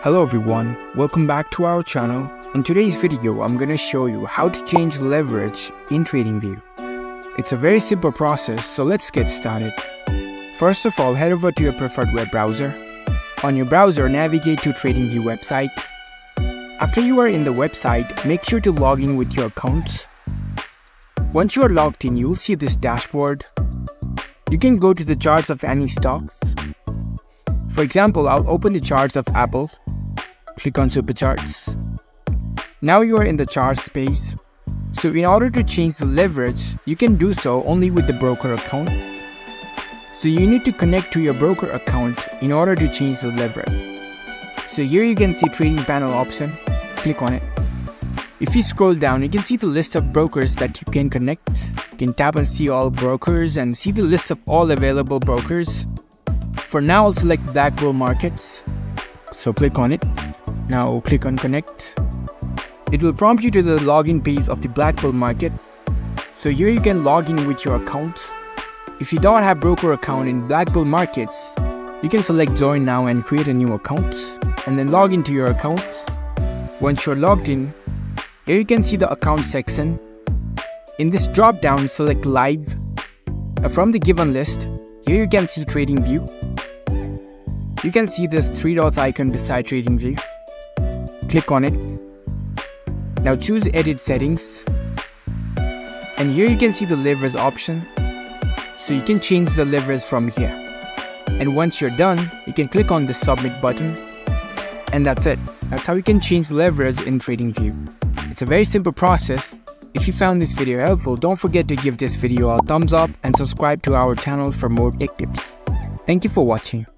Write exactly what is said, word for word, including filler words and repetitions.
Hello everyone, welcome back to our channel. In today's video, I'm gonna show you how to change leverage in TradingView. It's a very simple process, so let's get started. First of all, head over to your preferred web browser. On your browser, navigate to TradingView website. After you are in the website, make sure to log in with your account. Once you are logged in, you'll see this dashboard. You can go to the charts of any stock. For example, I'll open the charts of Apple. Click on Super Charts. Now you are in the chart space. So in order to change the leverage, you can do so only with the broker account. So you need to connect to your broker account in order to change the leverage. So here you can see trading panel option. Click on it. If you scroll down, you can see the list of brokers that you can connect. You can tap and see all brokers and see the list of all available brokers. For now, I'll select Black Bull Markets. So click on it. Now click on Connect. It will prompt you to the login page of the Black Bull Market. So here you can log in with your account. If you don't have broker account in Black Bull Markets, you can select Join Now and create a new account. And then log into your account. Once you're logged in, here you can see the account section. In this drop down, select Live. From the given list, here you can see TradingView. You can see this three dots icon beside TradingView. Click on it. Now choose Edit Settings. And here you can see the leverage option. So you can change the leverage from here. And once you're done, you can click on the Submit button. And that's it. That's how you can change leverage in TradingView. It's a very simple process. If you found this video helpful, don't forget to give this video a thumbs up and subscribe to our channel for more tech tips. Thank you for watching.